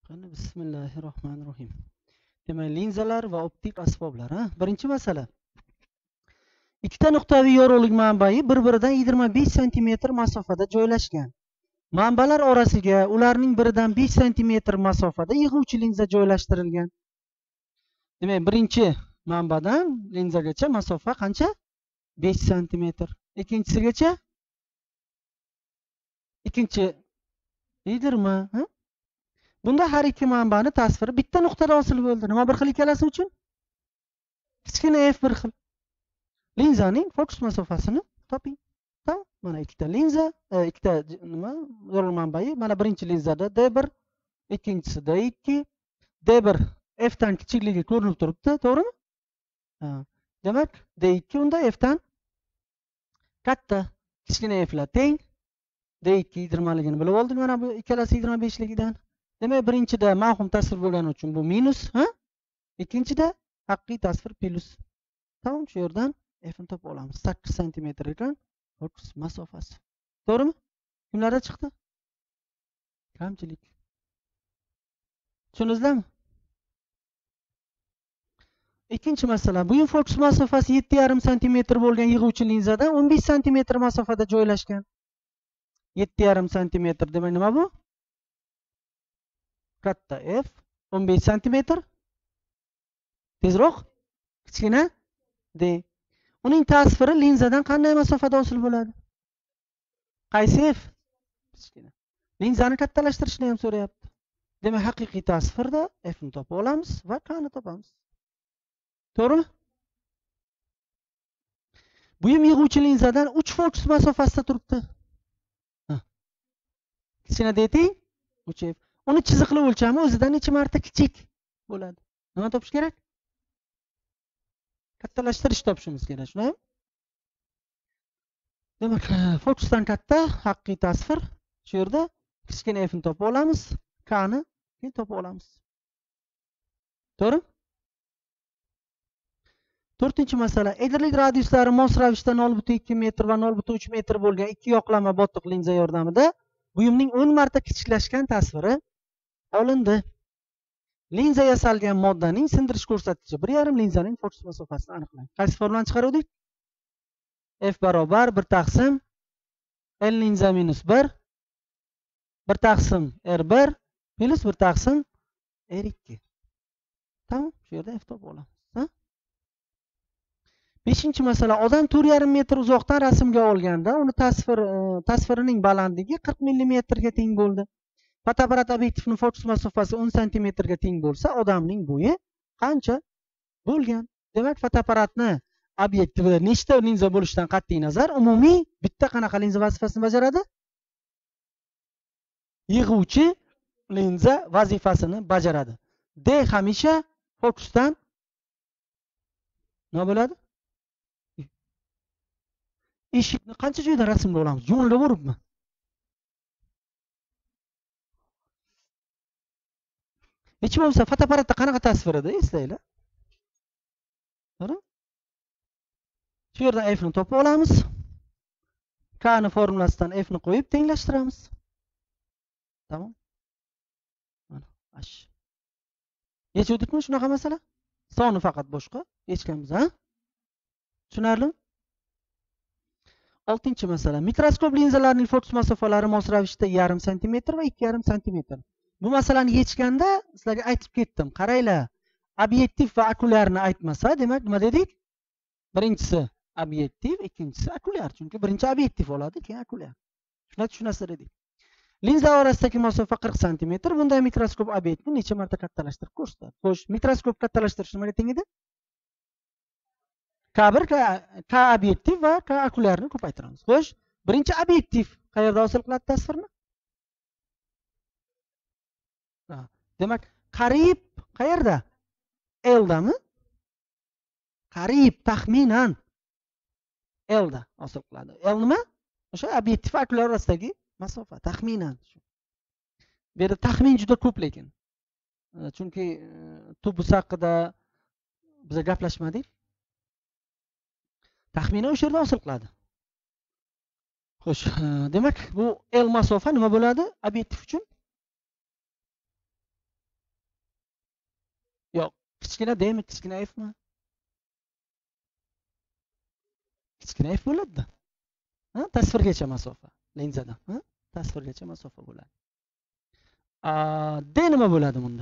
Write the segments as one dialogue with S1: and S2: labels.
S1: Qani bismillahirrohmanirrohim. Demak, linzalar va optik asboblar, Birinchi masala. Ikkita nuqtaviy yorug'lik manbai bir-biridan 25 cm masofada joylashgan. Manbalar orasiga ularning biridan 5 cm masofada yig'uvchi linza joylashtirilgan. Demak, birinchi manbadan linzagacha masofa qancha? 5 cm. Ikkinchisigacha? Ikkinchi 20, Bunda har ikki manbani tasviri bitta nuqtada hosil bo'ldi. Nima bir xil ikkalasi uchun? Kichkina f bir xil. Linzaning fokus masofasini toping. Tamam? Mana ikkita linza, ikkita nima yorug'lik manbai. Mana birinchi linzada D1, ikkinchisi D2. D1 f dan kichikligi ko'rinib turibdi, to'g'rimi? Demak, D2 unda f dan katta. Kichkina f lar teng. D2 yigirmaligini bilib oldik, mana bu ikkalasi 25ligidan. Demak, birinchida mavhum tasvir bo'lgani uchun bu minus, ikkinchida haqiqiy tasvir plus. Tamam, shu yerdan f ni topib olamiz. 8 cm ekan fokus masofasi. To'g'rimi? Kimlarda chiqdi? Kamchilik. Tushundingizmi? Ikkinchi masala. Bu fokus masofasi 7,5 cm bo'lgan yig'uvchi linzadan 15 cm masofada joylashgan. 7,5 cm demak nima bu? Katta f 15 cm. Tezroq kichkina d. Uning tasviri linzadan qanday masofada hosil bo'ladi? Qaysi f? Kichkina. Linzani kattalashtirishni ham so'rayapti. Demak, haqiqiy tasvirda f ni topib olamiz va k ni topamiz. To'g'rimi? Bu ham yig'uvchi linzadan 3 fokus masofasida turibdi. Kichkina d teng 3f. Uni chiziqli o'lchami o'zidan necha marta kichik bo'ladi? Nima topish kerak? Kattalashtirish topishimiz kerak, shunami? Demak, fokusdan katta haqiqiy tasvir. Shu yerda kichkina f ni topib olamiz, k ni keyin topib olamiz. To'g'ri? To'rtinchi masala. Egrilik radiuslari mos ravishda 0,2 metr va 0,3 metr bo'lgan ikki yoqlama botiq linza yordamida buyumning 10 marta kichiklashgan tasviri olindi. Linza yasalgan moddaning sindirish ko'rsatkichi 1,5 linzaning fokus masofasini aniqlang. Qaysi formulani chiqaruvdik? F barobar 1 taqsim L linza minus 1 1 taqsim R1 plus 1 taqsim R2. Tamam, shu yerda F topib olamiz. Beshinchi masala. Odam 4,5 metr uzoqdan rasmga olganda uni tasvirining balandligi 40 mm ga teng bo'ldi. Fotoapparat obyektivining fokus masofasi 10 cm ga teng bo'lsa, odamning bo'yi qancha bo'lgan? Demak, fotoapparatni obyektivida nechta linza bo'lishidan qat'iy nazar, umumiy bitta qanaqa linza vazifasini bajaradi? Yig'uvchi linza vazifasini bajaradi. D hamisha fokusdan nima bo'ladi? Eshikni qancha joyda rasmga olamiz? Yo'lda boribmi? Hech bo'lmasa fotoapparatda qanaqa tasvir edi, eslanglar. To'g'ri? Shu yerdan f ni topib olamiz. K ni formulasidan f ni qo'yib tenglashtiramiz. Tamam? Mana, ash. Yechuvdikmi shunaqa masala? Soni faqat boshqa, yechganmiz, Tushunarlimi? 6-chi masala. Mikroskop linzalarining fokus masofalari mos ravishda 0,5 cm va 2,5 cm. Bu masalani yechganda sizlarga aytib ketdim. Qaranglar, obyektiv va okulyarni aytmasa, demak nima dedik? Birinchisi obyektiv, ikkinchisi okulyar. Chunki birinchi obyektiv oladi, keyin okulyar. Shuni tushunasizlar dedik. Linza orasidagi masofa 40 cm. Bunday mikroskop obyektni necha marta kattalashtirib ko'rsatadi? Xo'sh, mikroskop kattalashtirish nimaga teng edi? K1, K obyektiv va K okulyarni ko'paytiramiz. Xo'sh, birinchi obyektiv qayerda hosil qiladi tasvirni? Demak, qariyb qayerda? L dami? Qariyb taxminan L da hosil qiladi. L nima? O'sha obyektiv va okulyar orasidagi masofa taxminan shu. Bu yerda taxmin juda ko'p lekin. Chunki tubus haqida biz gaplashmadik. Taxminan o'sha yerda hosil qiladi. Xo'sh, demak bu L masofa nima bo'ladi? Obyektiv uchun Kichkina D mi, kichkina F mi? Kichkina F bo'ladi-da. Ha, tasvirgacha masofa linzadan, ha? Tasvirgacha masofa bo'ladi. D nima bo'ladi bunda?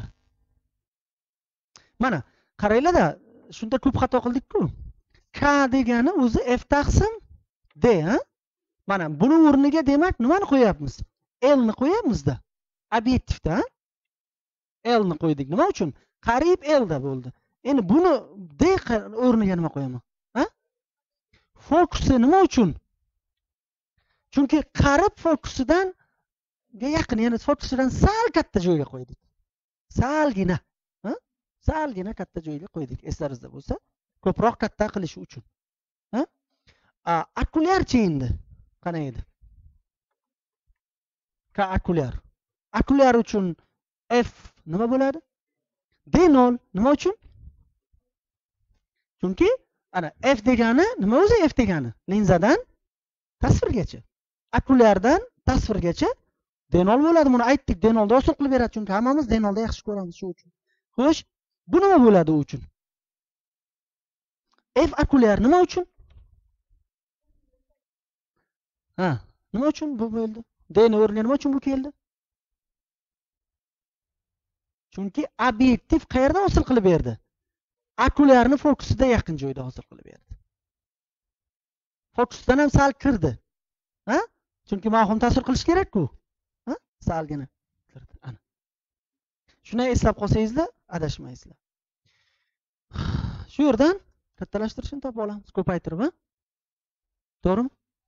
S1: Mana, qaranglar-da, shunda ko'p xato qildik-ku. K degani o'zi F taqsim D, ha? Mana buni o'rniga demak nimani qo'yapmiz? L ni qo'yapmiz-da. Obyektivda, ha? L ni qo'ydik. Nima uchun? Qariyb L da bo'ldi. Endi buni D o'rniga nima qo'yaman? Ha? Fokusi nima uchun? Chunki qarib fokusidan yaqin, ya'ni fokusidan sal katta joyga qo'ydik. Salgina, ha? Salgina katta joyga qo'ydik. Eslaringizda bo'lsa, ko'proq katta qilish uchun. Ha? Okulyarchi endi qanday edi? Okulyar. Okulyar uchun F nima bo'ladi? D0. Nima uchun? Chunki ana F degani nima o'zi F degani? Linzadan tasvirgacha. Okulyardan tasvirgacha D0 bo'ladi. Buni aytdik, D0 da hosil qilib beradi, chunki hammamiz D0 da yaxshi ko'ramiz shu uchun. Xo'sh, bu nima bo'ladi u uchun? F okulyar nima uchun? Ha, nima uchun bu bo'ldi? D ni o'rniga nima uchun bu keldi? Chunki obyektiv qayerda hosil qilib berdi? Okulyarni fokusida yaqin joyda hosil qilib berdi. Fokusdan ham sal kirdi. Ha? Chunki mavhum tasvir qilish kerak-ku. Ha? Salgina kirdi. Ana. Shuni eslab qolsangizlar, adashmaysizlar. Shu yerdan kattalashtirishni topib olamiz, ko'paytirib, ha? To'g'rimi?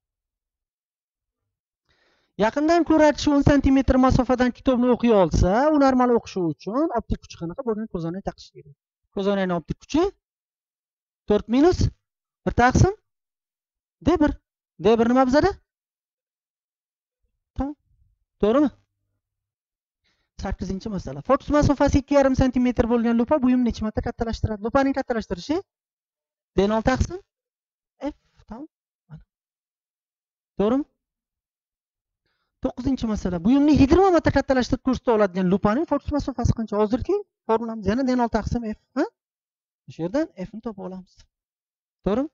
S1: Yaqindan ko'ratish 10 cm masofadan kitobni o'qiy olsa, u normal o'qishi uchun optik kuchi qanaqa bo'lgan ko'zoynak taqish kerak. Ko'zoynakning optik kuchi 4 minus 1 taqsim D1. D1 nima bizada? Tamam. To'g'rimi? 8-masala. Fokus masofasi 2,5 cm bo'lgan lupa buyumni necha marta kattalashtiradi? Lupaning kattalashtirishi D0 taqsim F. Tamam. To'g'rimi? 9-masala. Buyumni 20 marta kattalashtirib ko'rsata oladigan lupaning fokus masofasi qancha? Hozirki formulamiz yana D0 taqsim F, ha? O'sha yerdan F ni topib olamiz. To'g'rimi?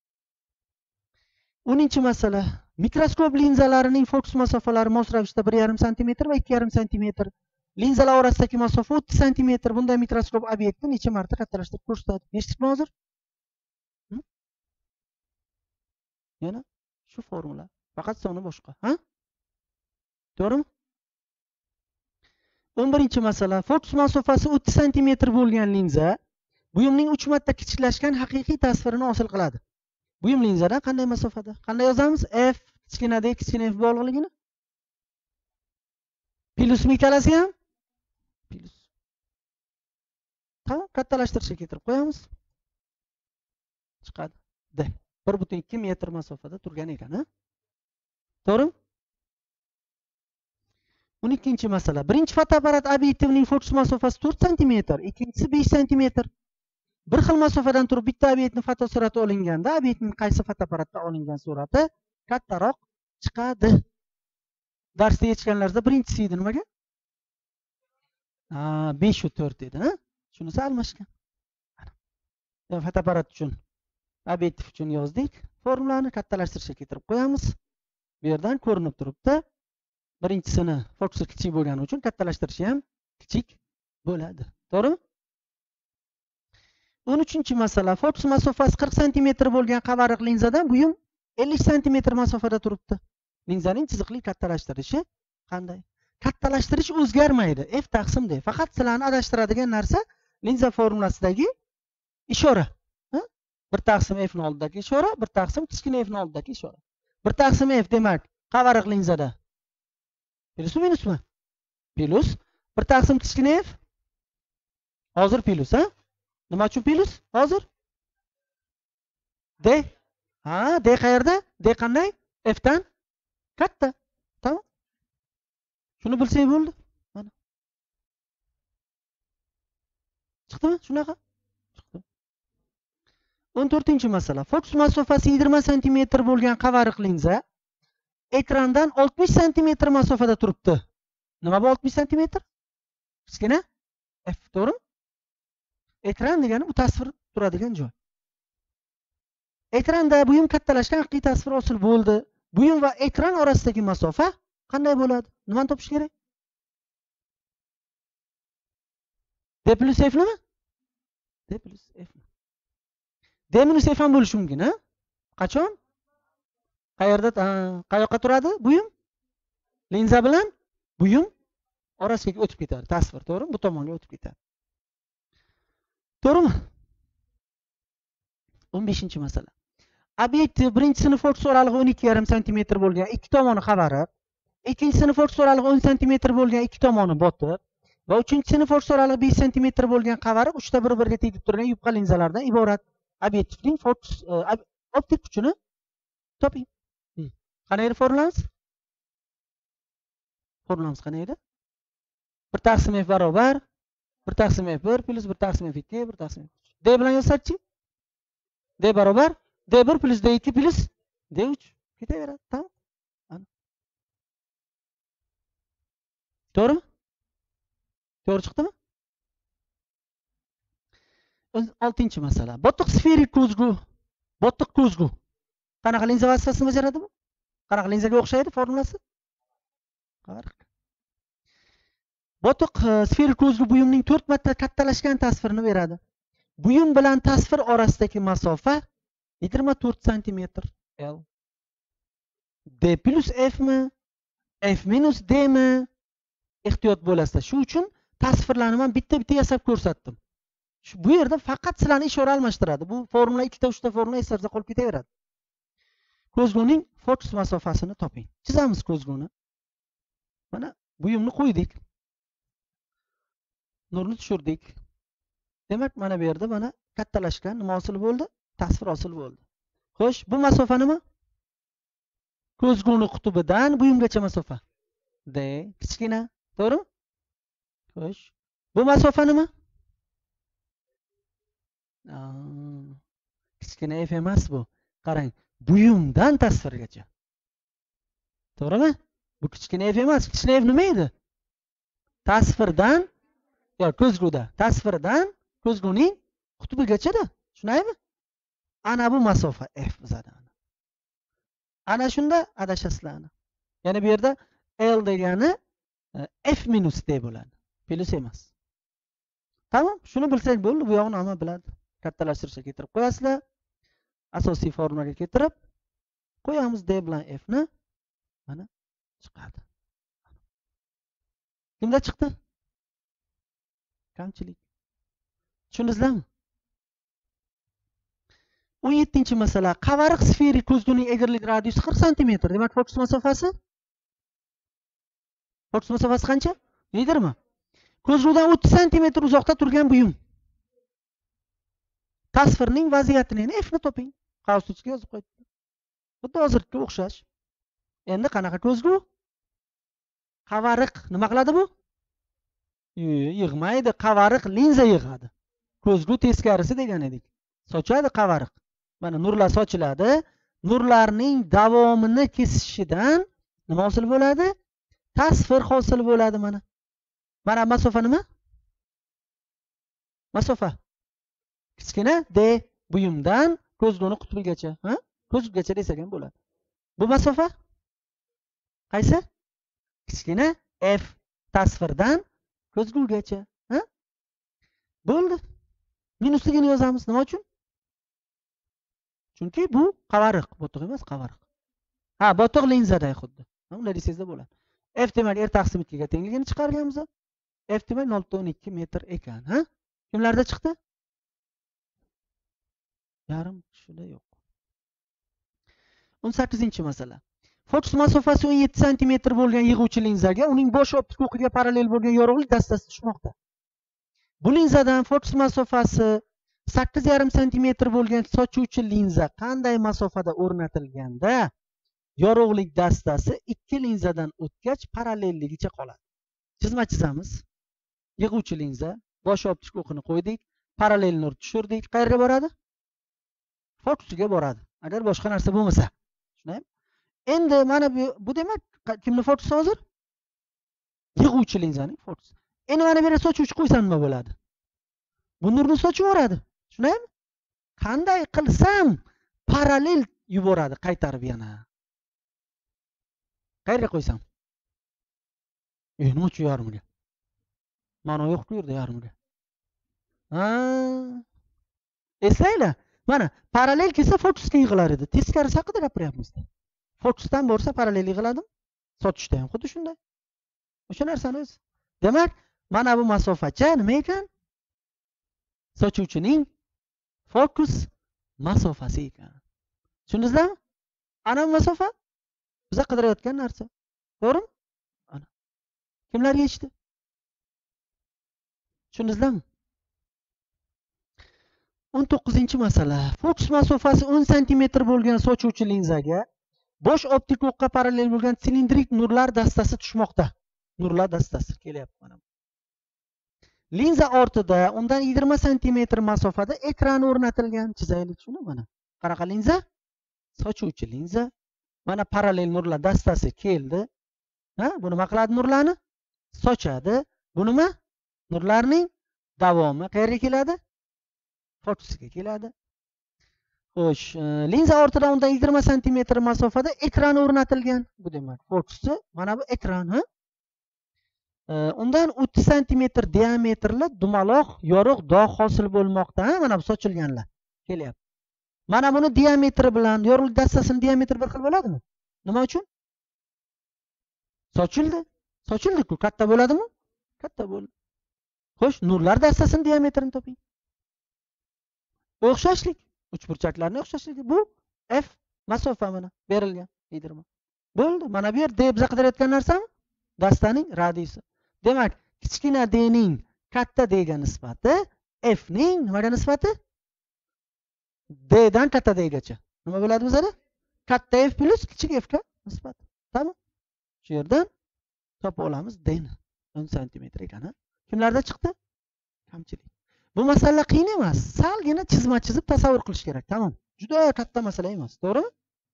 S1: 10-masala. Mikroskop linzalarining fokus masofalari mos ravishda 1,5 cm va 2,5 cm. Linzalar orasidagi masofa 30 cm. Bunday mikroskop obyektni necha marta kattalashtirib ko'rsatadi? Eshitdingizmi hozir? Yana shu formula. Faqat soni boshqa, ha? To'g'rimi? 11-masala. Fokus masofasi 30 cm bo'lgan linza buyumning 3 marta kichiklashgan haqiqiy tasvirini hosil qiladi. Buyum linzadan qanday masofada? Qanday yozamiz? F kichkina D kichkina F bog'liqligini? Plyusmi ikkalasi ham? Plyus. Tamam, kattalashtirishga keltirib qo'yamiz. Chiqadi. D. 1,2 metr masofada turgan ekan, ha? To'g'rimi? 12-masala. Birinchi fotoapparat obyektivining fokus masofasi 4 cm, ikkinchisi 5 cm. Bir xil masofadan turib bitta obyektning fotosurati olinganda, obyektning qaysi fotoapparatda olingan surati kattaroq chiqadi. Darsda yechganlaringizda birinchisi edi nimaga? 5 va 4 edi, ha? Shunisi almashgan. Fotoapparat uchun, obyektiv uchun yozdik. Formulani kattalashtirishga keltirib qo'yamiz. Bu yerdan ko'rinib turibdi. Birinchisini fokusi kichik bo'lgani uchun kattalashtirishi ham kichik bo'ladi. To'g'rimi? 13-masala. Fokus masofasi 40 cm bo'lgan qavariq linzadan buyum 50 cm masofada turibdi. Linzaning chiziqli kattalashtirishi qanday? Kattalashtirish o'zgarmaydi. F taqsim D. Faqat sizlarni adashtiradigan narsa linza formulasidagi ishora. 1 taqsim F ning oldidagi ishora, 1 taqsim kichkina F ning oldidagi ishora. 1 taqsim F demak qavariq linzada plyusmi minusmi? Plyus. 1 taqsim kichkina F hozir plyus, ha? Nima uchun plyus? Hozir D. Ha, D qayerda? D qanday? F dan katta. Tamam. Shuni bilsangiz bo'ldi. Mana. Chiqdimi? Shunaqa. Chiqdi. 14-masala. Fokus masofasi 20 cm bo'lgan qavariq linza ekrandan 60 cm masofada turibdi. Nima bu 60 cm? Kichkina F, to'g'rimi? Ekran degani bu tasvir turadigan joy. Ekranda buyum kattalashgan haqiqiy tasvir hosil bo'ldi. Buyum va ekran orasidagi masofa qanday bo'ladi? Nimani topish kerak? D plus F nima? D plus F. D minus F ham bo'lishi mumkin, ha? Qachon? Qayerda? Qayoqqa turadi buyum? Linza bilan buyum orasiga o'tib ketadi tasvir, to'g'rimi? Bu tomonga o'tib ketadi. To'g'rimi? 15-masala. Obyektiv birinchi sinf o'rta oralig'i 12,5 cm bo'lgan ikki tomoni qavarib, ikkinchi sinf o'rta oralig'i 10 cm bo'lgan ikki tomoni botib va uchinchi sinf o'rta oralig'i 5 cm bo'lgan qavarib uchta bir-biriga tegib turgan yupqa linzalardan iborat obyektivning optik kuchini toping. Qanday formulamiz? Formulamiz qanday edi? 1 taqsim f barobar 1 taqsim f1 plus 1 taqsim f2 1 taqsim f3. D bilan yozsak-chi? D barobar D1 plus D2 plus D3 ketaveradi. Tamam. To'g'rimi? To'g'ri chiqdimi? 6-masala. Botiq sferik ko'zgu. Botiq ko'zgu. Qanaqa linza vazifasini bajaradi bu? Qanaqa linzaga o'xshaydi formulasi? Qarq. Botiq sferik ko'zgu buyumning 4 marta kattalashgan tasvirini beradi. Buyum bilan tasvir orasidagi masofa 24 cm L. D plus F mi? F minus D mi? Ehtiyot bo'lasizlar. Shu uchun tasvirlarni men bitta-bitta yasab ko'rsatdim. Bu yerda faqat sizlarni ishora almashtiradi. Bu formula 2 ta 3 ta formula esingizda qolib ketaveradi. Ko'zguning fokus masofasini toping. Chizamiz ko'zguni. Mana buyumni qo'ydik. Nurni tushirdik. Demak, mana bu yerda mana kattalashgan nima hosil bo'ldi? Tasvir hosil bo'ldi. Xo'sh, bu masofa nima? Ko'zguni qutubidan buyumgacha masofa. D kichkina, to'g'rimi? Xo'sh. Bu masofa nima? Kichkina f emas bu. Qarang, buyumdan tasvirgacha. To'g'rimi? Bu kichkina f emas. Kichkina f nima edi? Tasvirdan ko'zguda. Tasvirdan ko'zguning qutubigacha-da. Tushunaymi? Ana bu masofa f bizada. Ana shunda adashasizlar. Ya'ni bu yerda L degani f minus d bo'ladi. Plus emas. Tamam, shuni bilsak bo'ldi. Bu yog'ini hamma biladi. Kattalashtirishga keltirib qo'yasizlar. Asosiy formulaga keltirib qo'yamiz d bilan f ni. Mana chiqadi. Kimda chiqdi? Kamchilik. Tushundingizmi? 17-masala. Qavariq sferik ko'zguning egrilik radiusi 40 cm. Demak, fokus masofasi? Fokus masofasi qancha? 20. Ko'zgudan 30 cm uzoqda turgan buyum. Tasvirning vaziyatini, ya'ni f ni toping. Qavsga yozib qo'ydim. Xuddi hozirga o'xshash. Endi qanaqa ko'zgu? Qavariq nima qiladi bu? Yig'maydi. Qavariq linza yig'adi. Ko'zgu teskarisi degan edik. Sochadi qavariq. Mana nurlar sochiladi. Nurlarning davomini kesishidan nima hosil bo'ladi? Tasvir hosil bo'ladi mana. Mana masofa nima? Masofa kichkina d buyumdan ko'zguni qutubigacha, ha? Ko'zgugacha desak ham bo'ladi. Bu masofa qaysi? Kichkina f tasvirdan ko'zgugacha, ha? Bo'ldi. Minusligini yozamiz. Nima uchun? Chunki bu qavariq, botiq emas, qavariq. Ha, botiq linzada xuddi. Unda desangizda bo'ladi. F demak r taqsim 2 ga tengligini chiqarganmiz. F demak 0.12 metr ekan, ha? Kimlarda chiqdi? Yarim kishida yo'q. 18-masala. Fokus masofasi 17 cm bo'lgan yig'uvchi linzaga uning bosh optik o'qiga parallel bo'lgan yorug'lik dastasi tushmoqda. Bu linzadan fokus masofasi 8,5 cm bo'lgan sochuvchi linza qanday masofada o'rnatilganda yorug'lik dastasi ikki linzadan o'tgach parallelligicha qoladi. Chizma chizamiz. Yig'uvchi linza, bosh optik o'qini qo'ydik, parallel nur tushirdik. Qayerga boradi? Fokusiga boradi. Agar boshqa narsa bo'lmasa. Tushunaymi? Endi mana bu demak kimni fokusi hozir? Yig'uvchi linzaning fokusi. Endi mana bu yerga sochuvchi qo'ysam nima bo'ladi? Bu nurni sochib yuboradi. Tushunaymi? Qanday qilsam parallel yuboradi, qaytarib yana. Qayerga qo'ysam? Nima uchun yarmiga? Ma'no yo'q-ku yerda yarmiga. Eslanglar. Mana parallel kelsa fokusga yig'ilar edi. Teskarisi haqida gapiryapmiz. Fokusdan bo'lsa parallel yig'iladimi? Sochishda ham xuddi shunday. O'sha narsani o'zi. Demak, mana bu masofacha nima ekan? Sochuvchining fokus masofasi ekan. Tushundingizmi? Ana bu masofa biz qidirayotgan narsa. To'g'rimi? Ana. Kimlar yechdi? Tushundingizmi? 19-masala. Fokus masofasi 10 cm bo'lgan sochuvchi linzaga bosh optik o'qqa parallel bo'lgan silindrik nurlar dastasi tushmoqda. Nurlar dastasi kelyapti mana. Linza ortida undan 20 cm masofada ekran o'rnatilgan. Chizaylik shuni mana. Qanaqa linza? Sochuvchi linza. Mana parallel nurlar dastasi keldi. Bu nima qiladi nurlarni? Sochadi. Bu nima? Nurlarning davomi qayerga keladi? Fokusga keladi. Xo'sh, linza ortida undan 20 cm masofada ekran o'rnatilgan. Bu demak, fokusi mana bu ekran, undan 30 cm diametrli dumaloq yorug' dog' hosil bo'lmoqda. Mana bu sochilganlar kelyapti. Mana buni diametri bilan yorug'lik dastasining diametri bir xil bo'ladimi? Nima uchun? Sochildi. Sochildi-ku, katta bo'ladimi? Katta bo'ldi. Xo'sh, nurlar dastasining diametrini toping. O'xshashlik, uchburchaklarning o'xshashligi bu f masofa mana berilgan deydirman. Bo'ldi. Mana bu yer d biz qidirayotgan narsami? Dastaning radiusi. Demak, kichkina d ning katta d ga nisbati f ning nimaga nisbati? D dan katta d gacha. Nima bo'ladi bizada? Katta f plus kichik f ga nisbati. Tamam? Shu yerdan topib olamiz d ni. 10 cm ekan. Kimlarda chiqdi? Kamchilik. Bu masala qiyin emas. Salgina chizma chizib tasavvur qilish kerak. Tamam. Juda katta masala emas, to'g'rimi?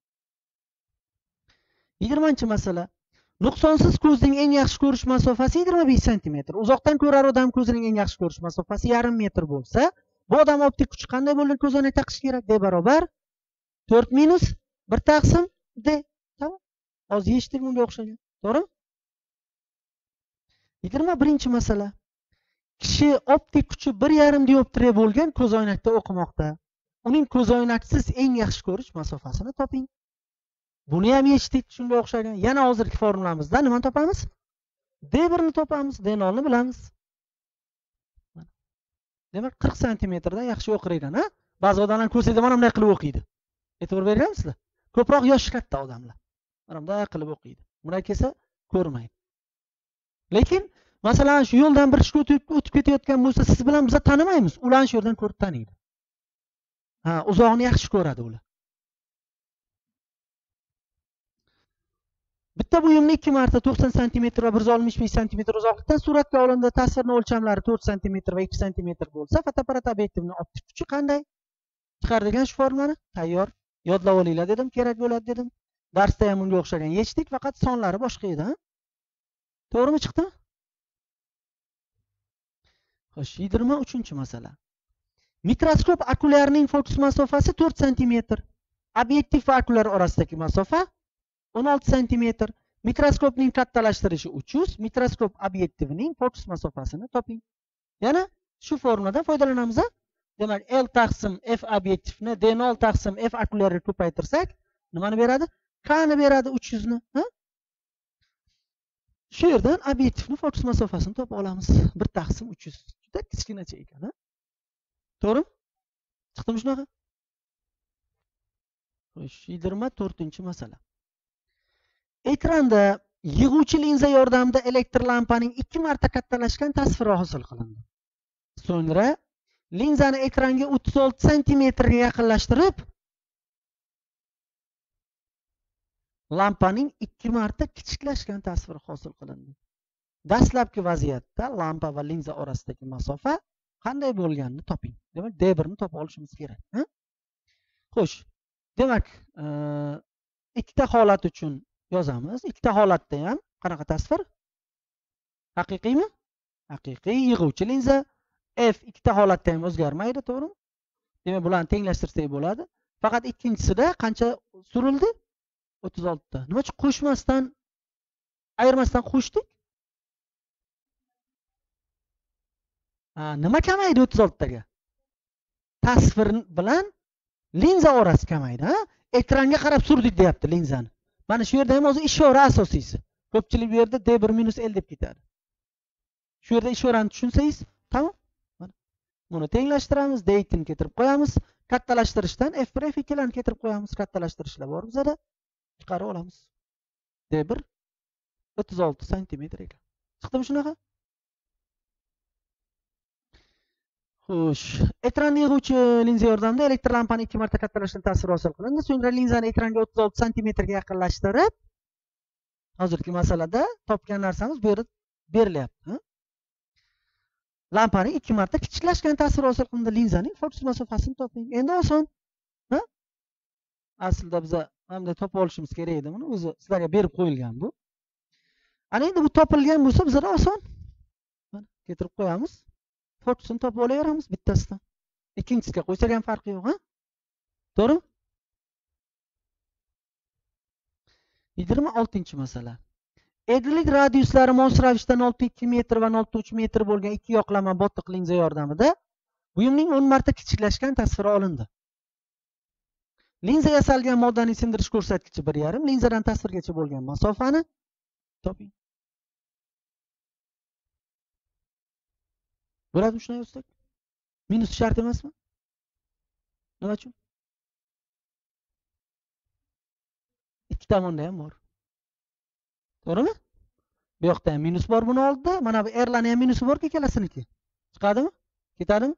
S1: 20-masala. Nuqsonsiz ko'zning eng yaxshi ko'rish masofasi 25 cm. Uzoqdan ko'rar odam ko'zining eng yaxshi ko'rish masofasi yarim metr bo'lsa, bu odam optik kuchi qanday bo'lgan ko'zoynak taqish kerak? D barobar 4 minus 1 taqsim D. Tamam. Hozir yechdik bunga o'xshagan. To'g'rimi? 21-masala. Kishi optik kuchi 1,5 dioptriya bo'lgan ko'zoynakda o'qimoqda. Uning ko'zoynaksiz eng yaxshi ko'rish masofasini toping. Buni ham yechdik, shunga o'xshagan. Yana hozirgi formulamizda nimani topamiz? D1 ni topamiz, D0 ni bilamiz. Demak, 40 cm dan yaxshi o'qir ekan, ha? Ba'zi odamlar ko'rsada mana bunday qilib o'qiydi. E'tibor berganmisizlar? Ko'proq yoshi katta odamlar. Mana bunday qilib o'qiydi. Bunday kelsa ko'rmaydi. Lekin masalan, shu yo'ldan bir kishi o'tib ketayotgan bo'lsa, siz bilan biz tanimaymiz. Ular shu yerdan ko'rib taniydi. Uzoqni yaxshi ko'radi ular. Bitta buyumni 2 marta 90 cm va 165 cm uzoqlikdan suratga olindi. Tasvirning o'lchamlari 4 cm va 2 cm bo'lsa, fotoapparat obyektivining optik kuchi qanday? Chiqardigan shu formulani tayyor. Yodlab olinglar dedim, kerak bo'ladi dedim. Darsda ham bunga o'xshagan yechdik, faqat sonlari boshqa edi, ha? To'g'rimi chiqdimi? Xo'sh, 23-masala. Mikroskop okulyarining fokus masofasi 4 cm. Obyektiv va okulyar orasidagi masofa 16 cm. Mikroskopning kattalashtirishi 300. Mikroskop obyektivining fokus masofasini toping. Yana shu formuladan foydalanamiz. Demak, L taqsim F obyektivni D0 taqsim F okulyarga ko'paytirsak, nimani beradi? K ni beradi 300 ni, ha? Shu yerdan obyektivni fokus masofasini topib olamiz. 1 taqsim 300. Juda kichkinacha ekan, ha? To'g'rimi? Chiqdimi shunaqa? Xo'sh, 24-masala. Ekranda yig'uvchi linza yordamida elektr lampaning 2 marta kattalashgan tasviri hosil qilindi. So'ngra linzani ekranga 36 cm ga yaqinlashtirib, lampaning 2 marta kichiklashgan tasviri hosil qilindi. Dastlabki vaziyatda lampa va linza orasidagi masofa qanday bo'lganini toping. Demak, D1 ni topib olishimiz kerak, ha? Xo'sh. Demak, ikkita holat uchun yozamiz. Ikkita holatda ham qanaqa tasvir? Haqiqiymi? Haqiqiy yig'uvchi linza F ikkita holatda ham o'zgarmaydi, to'g'rimi? Demak, bularni tenglashtirsak bo'ladi. Faqat ikkinchisida qancha surildi? 36 ta. Nima uchun qo'shmasdan, ayirmasdan qo'shdik? Nima kamaydi 36 taga? Tasvir bilan linza orasi kamaydi, ha? Ekranga qarab surdik deyapti linzani. Mana shu yerda ham o'zi ishora asosiysi. Ko'pchilik bu yerda D1 - L deb ketadi. Shu yerda ishorani tushunsangiz, tamom. Mana buni tenglashtiramiz, D2 ni keltirib qo'yamiz. Kattalashtirishdan F1, F2 larni keltirib qo'yamiz. Kattalashtirishlar bor bizda. Chiqarib olamiz. D1 36 cm ekan. Chiqdimi shunaqa? Xo'sh, ekranni yig'uvchi linza yordamida elektr lampani 2 marta kattalashtirib ta'sir hosil qilindi. So'ngra linzani ekranga 36 cm ga yaqinlashtirib, hozirgi masalada topgan narsamiz bu yerda berilyapti. Lampani 2 marta kichiklashgan ta'sir hosil qilindi. Linzaning fokus masofasini toping. Endi oson. Aslida biz hamda topib olishimiz kerak edi buni. O'zi sizlarga berib qo'yilgan bu. Ana endi bu topilgan bo'lsa bizga oson. Mana keltirib qo'yamiz. Fokusini topib olaveramiz bittasidan. Ikkinchisiga qo'ysak ham farqi yo'q, ha? To'g'rimi? 26-masala. Egrilik radiuslari mos ravishda 0.2 metr va 0.3 metr bo'lgan ikki yoqlama botiq linza yordamida buyumning 10 marta kichiklashgan tasviri olindi. Linza yasalgan moddaning sindirish ko'rsatkichi 1,5, linzadan tasvirgacha bo'lgan masofani toping. Bo'ladimi shunday yozsak? Minus shart emasmi? Nima uchun? Ikki tomonda ham bor. To'g'rimi? Bu yoqda ham minus bor buni oldida, mana bu erlarni ham minusi bor ikkalasiniki. Chiqadimi? Ketadimi?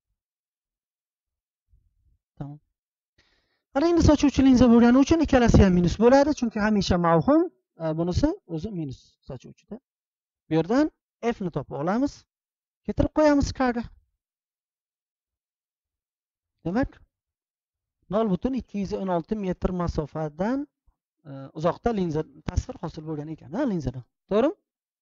S1: Tamam. Ana endi sochuvchi linza bo'lgani uchun ikkalasi ham minus bo'ladi, chunki hamisha mavhum bunisi o'zi minus sochuvchida. Bu yerdan F ni topib olamiz. Keltirib qo'yamiz K ga. Demak, 0.216 metr masofadan uzoqda linza tasvir hosil bo'lgan ekan, ha, linzadan. To'g'rimi?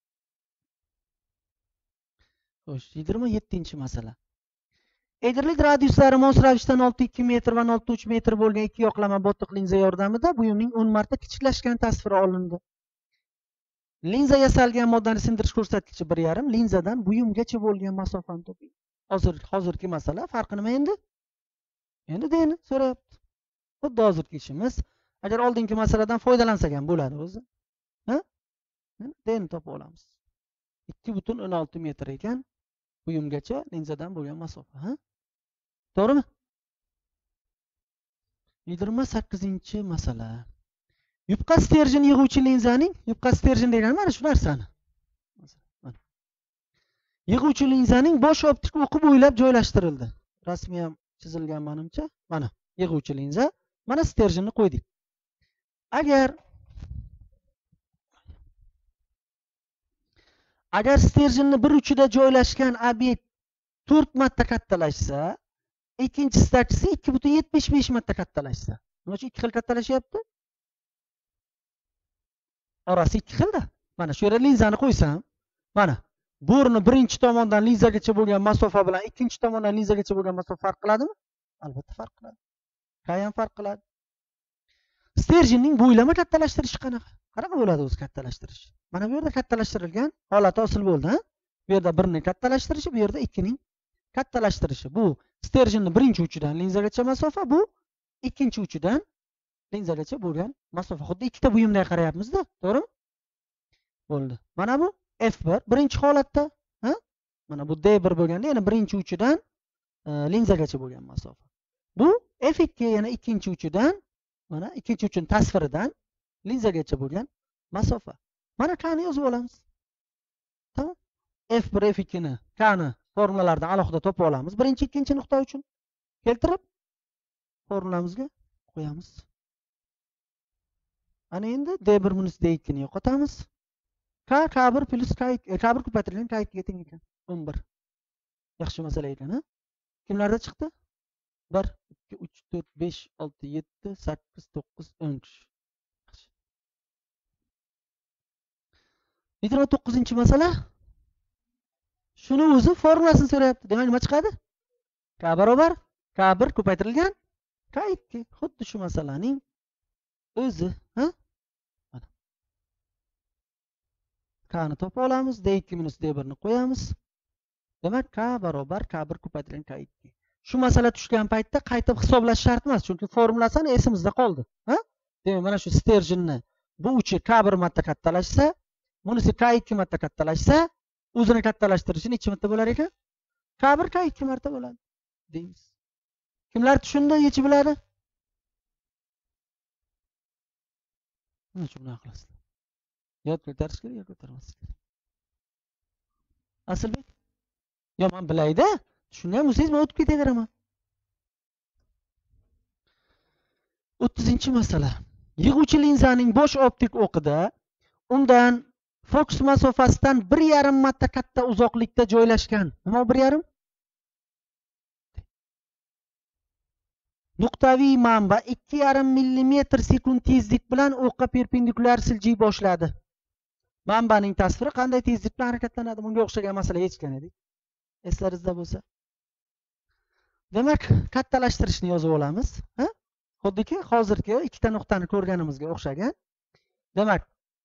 S1: Xo'sh, 27-masala. Egrilik radiuslari mos ravishda 0.2 metr va 0.3 metr bo'lgan ikki yoqlama botiq linza yordamida buyumning 10 marta kichiklashgan tasviri olindi. Linza yasalgan moddaning sindirish ko'rsatkichi 1,5, linzadan buyumgacha bo'lgan masofani toping. Hozirgi masala farqi nima endi? Endi deyni so'rayapti. Xuddi hozirgi ishimiz. Agar oldingi masaladan foydalansak ham bo'ladi o'zi. Ha? Deyni topib olamiz. 2.16 metr ekan buyumgacha linzadan bo'lgan masofa, ha? To'g'rimi? 28-masala. Yupqa sterjin yig'uvchi linzaning, yupqa sterjin degani mana shu narsani. Yig'uvchi linzaning bosh optik o'qi bo'ylab joylashtirildi. Rasmi ham chizilgan menimcha. Mana yig'uvchi linza, mana sterjinni qo'ydik. Agar sterjinni bir uchida joylashgan obyekt 4 marta kattalashsa, ikkinchi sterjisi 2.75 marta kattalashsa, nima uchun 2 xil kattalashyapti? Orasi 2 xilda. Mana shu yerga linzani qo'ysam, mana burni birinchi tomondan linzagacha bo'lgan masofa bilan ikkinchi tomondan linzagacha bo'lgan masofa farq qiladimi? Albatta farq qiladi. Qayam farq qiladi. Sterjinning bo'ylama kattalashtirishi qanaqa? Qanaqa bo'ladi o'zi kattalashtirish? Mana bu yerda kattalashtirilgan holati hosil bo'ldi, ha? Bu yerda 1 ni kattalashtirishi, bu yerda 2 ning kattalashtirishi. Bu sterjinning birinchi uchidan linzagacha masofa, bu ikkinchi uchidan linzagacha bo'lgan masofa. Xuddi ikkita buyumday qarayapmiz-da, to'g'rimi? Bo'ldi. Mana bu F1 birinchi holatda, ha? Mana bu D1 bo'lganda, yana birinchi uchidan linzagacha bo'lgan masofa. Bu F2 yana ikkinchi uchidan, mana ikkinchi uchun tasviridan linzagacha bo'lgan masofa. Mana K ni yozib olamiz. Tamam? F1, F2 ni, K ni formulalardan alohida topib olamiz. Birinchi, ikkinchi nuqta uchun keltirib formulamizga qo'yamiz. Ana endi D1 minus D2 ni yo'qotamiz. K1 plus K2, K1 ko'paytirilgan K2 ga teng ekan. 11. Yaxshi masala ekan, ha? Kimlarda chiqdi? 1, 2, 3, 4, 5, 6, 7, 8, 9, 10. 29-masala. Shuni o'zi formulasini so'rayapti. Demak, nima chiqadi? K barobar K1 ko'paytirilgan K2. Xuddi shu masalaning o'zi, ha? Mana. K ni topa olamiz, D2 minus D1 ni qo'yamiz. Demak, K barobar K1 ko'paytirilgan K2. Shu masala tushgan paytda qayta hisoblash shart emas, chunki formulasini esimizda qoldi, ha? Demak, mana shu sterjinni bu uchi K1 marta kattalashsa, bunisi K2 marta kattalashsa, o'zini kattalashtirishini necha marta bo'lar ekan? K1 K2 marta bo'ladi deymiz. Kimlar tushundi, yechib biladi? Nima uchun bunaqa qilasizlar? Yod ko'tarish kerak, yod ko'tarmaslik kerak. Aslbek? Yo, men bilayda, tushungan bo'lsangiz men o'tib ketaveraman. 30-masala. Yig'uvchi linzaning bo'sh optik o'qida undan fokus masofasidan 1,5 marta katta uzoqlikda joylashgan. Nima 1,5? Nuqtaviy manba 2,5 mm/sekund tezlik bilan o'qqa perpendikulyar siljiy boshladi. Manbaning tasviri qanday tezlik bilan harakatlanadi? Bunga o'xshagan masala yechgan edik. Eslaringizda bo'lsa. Demak, kattalashtirishni yozib olamiz, ha? Xuddiki hozirgi ikkita nuqtani ko'rganimizga o'xshagan. Demak,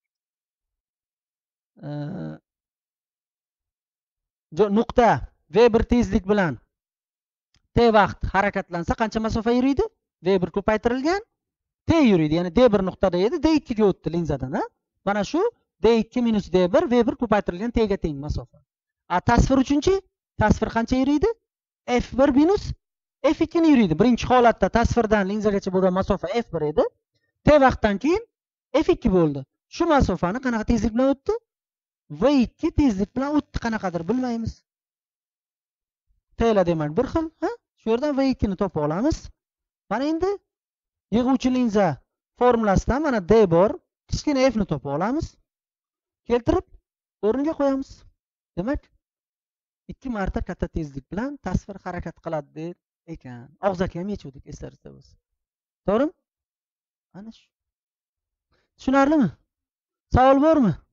S1: nuqta V1 tezlik bilan t vaqt harakatlansa qancha masofa yuriydi? V1 ko'paytirilgan t yuriydi. Ya'ni D1 nuqtada edi, D2 ga o'tdi linzadan, ha? Mana shu D2 minus D1 V1 ko'paytirilgan t ga teng masofa. Tasvir uchunchi tasvir qancha yuriydi? F1 minus F2 ni yuriydi. Birinchi holatda tasvirdan linzagacha bo'lgan masofa F1 edi. T vaqtdan keyin F2 bo'ldi. Shu masofani qanaqa tezlik bilan o'tdi? V2 tezlik bilan o'tdi, qanaqadir bilmaymiz. T la demak bir xil, ha? Shu yerdan V2 ni topa olamiz. Mana endi yig'uvchi linza formulasidan mana D bor, kichkina F ni topa olamiz. Keltirib o'rniga qo'yamiz. Demak, 2 marta katta tezlik bilan tasvir harakat qiladi der ekan. Og'zaki ham yechuvdik, eslaringizda bo'lsa. To'g'rimi? Ana shu. Tushunarlimi? Savol bormi?